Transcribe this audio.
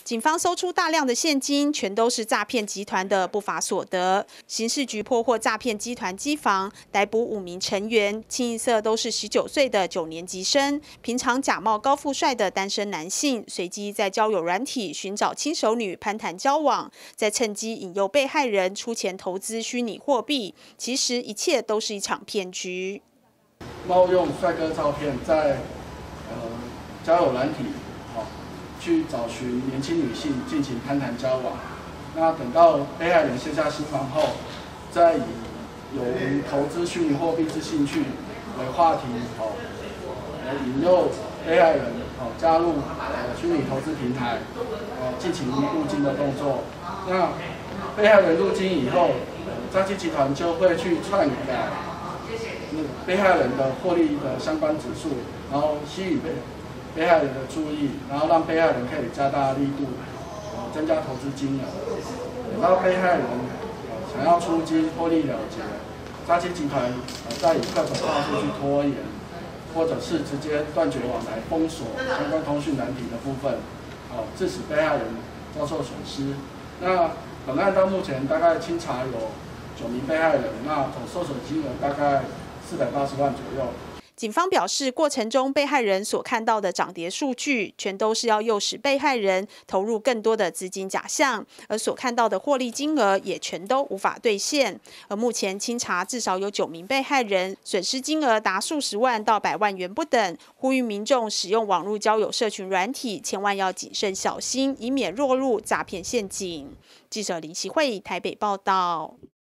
警方搜出大量的现金，全都是诈骗集团的不法所得。刑事局破获诈骗集团机房，逮捕5名成员，清一色都是19岁的9年级生。平常假冒高富帅的单身男性，随机在交友软体寻找轻熟女攀谈交往，再趁机引诱被害人出钱投资虚拟货币。其实一切都是一场骗局。 冒用帅哥照片在交友软体去找寻年轻女性进行攀谈交往，那等到被害人卸下心防后，再以有无投资虚拟货币之兴趣为话题，引诱被害人加入虚拟投资平台，进行入金的动作。那被害人入金以后，诈欺集团就会去篡改被害人的获利的相关指数，然后吸引被害人的注意，然后让被害人可以加大力度，增加投资金额。等到被害人想要出金获利了结，诈欺集团再以各种话术去拖延，或者是直接断绝往来、封锁相关通讯软体的部分，致使被害人遭受损失。那本案到目前大概清查有9名被害人，那总受损金额大概480万左右。 警方表示，过程中被害人所看到的涨跌数据，全都是要诱使被害人投入更多的资金假象，而所看到的获利金额也全都无法兑现。而目前清查至少有9名被害人，损失金额达数十万到100万元不等。呼吁民众使用网络交友社群软体，千万要谨慎小心，以免落入诈骗陷阱。记者林其慧台北报道。